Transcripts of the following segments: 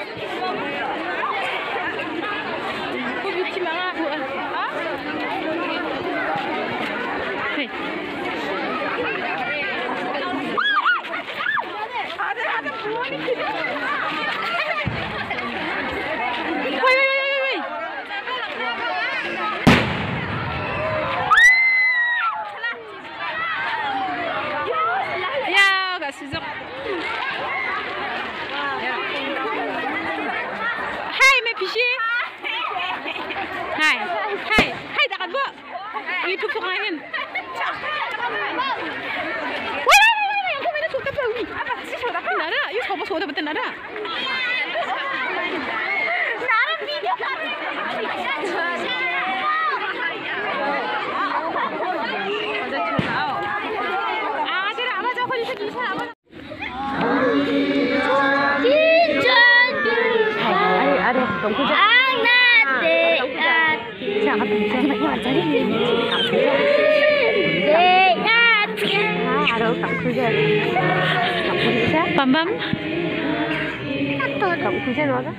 Hai, dekat bu. YouTube pengahin. Wah, aku main chotipara ini. Apa sih chotipara? Nara, ini siapa chotipara betul nara? Nara video kan? Bam bam. Kamu bisa nora?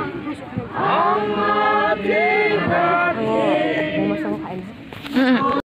Mau masuk kain?